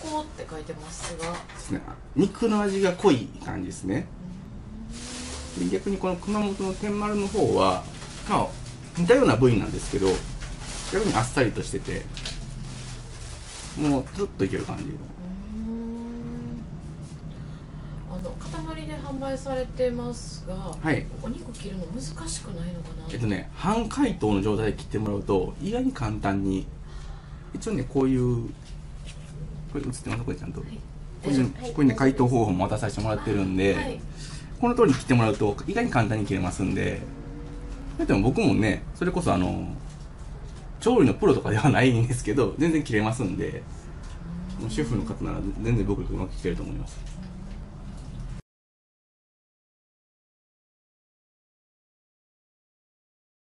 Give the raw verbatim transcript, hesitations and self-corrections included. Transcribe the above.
香って書いてますがですね、肉の味が濃い感じですね。で逆にこの熊本の天丸の方は、まあ、似たような部位なんですけど、逆にあっさりとしてて、もうずっといける感じの。 あの塊で販売されてますが、 はい、 お肉切るの難しくないのかな。 えっとね、半解凍の状態で切ってもらうと意外に簡単に、一応ね、こういうこれ映ってますこれちゃんと、はい、これね、はい、これね解凍方法も渡させてもらってるんで、はい、この通り切ってもらうと意外に簡単に切れますんで。でも僕もね、それこそあの調理のプロとかではないんですけど全然切れますんで、もう主婦の方なら全然僕よりうまく切れると思います。